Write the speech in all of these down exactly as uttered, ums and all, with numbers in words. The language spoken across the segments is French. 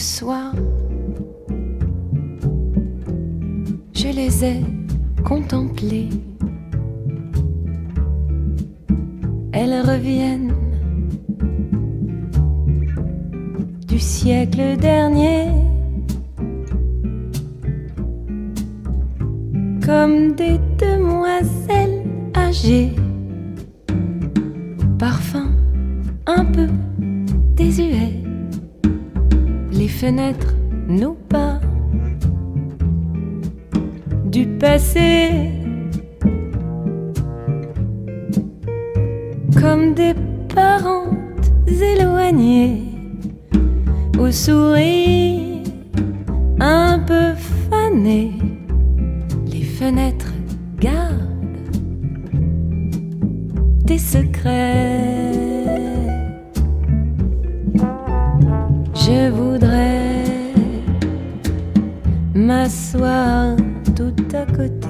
soir, je les ai contemplées. Elles reviennent du siècle dernier, comme des demoiselles âgées, parfum un peu désuet. Les fenêtres nous parlent du passé, comme des parentes éloignées, au sourire un peu fané. Les fenêtres gardent des secrets. Je voudrais m'asseoir tout à côté,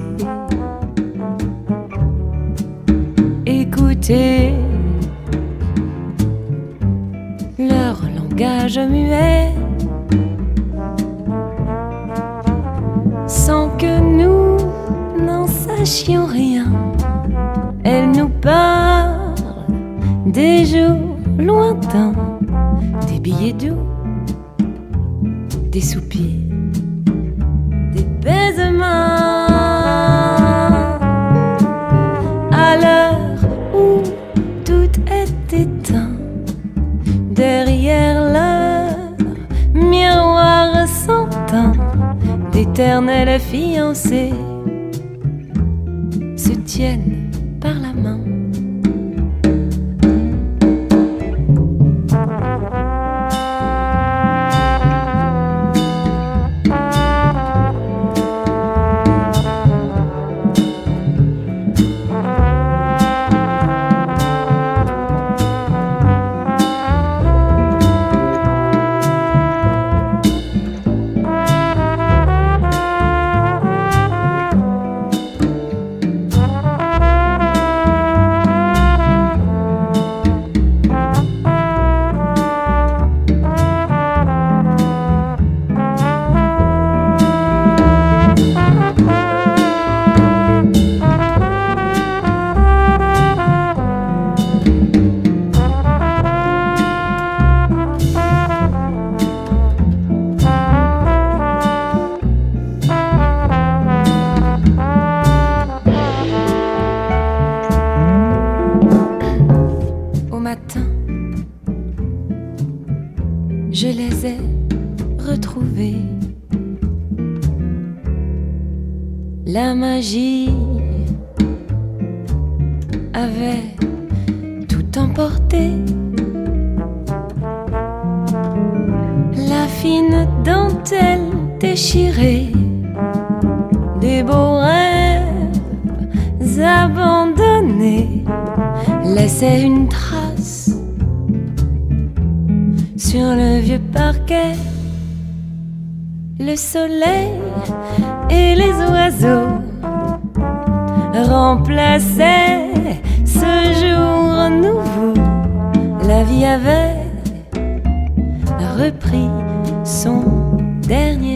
écouter leur langage muet, sans que nous n'en sachions rien. Elles nous parlent des jours lointains, des billets doux, des soupirs, des baisements. À l'heure où tout est éteint, derrière leur miroir sans teint, d'éternels fiancés se tiennent par la main. Je les ai retrouvés. La magie avait tout emporté. La fine dentelle déchirée des beaux rêves abandonnés laissait une trace sur le vieux parquet. Le soleil et les oiseaux remplaçaient ce jour nouveau. La vie avait repris son dernier